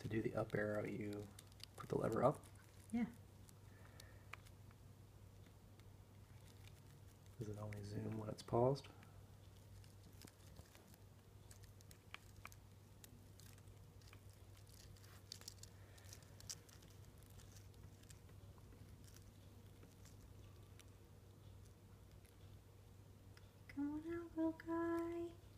To do the up arrow, you put the lever up. Yeah. Does it only zoom when it's paused? Come on out, little guy.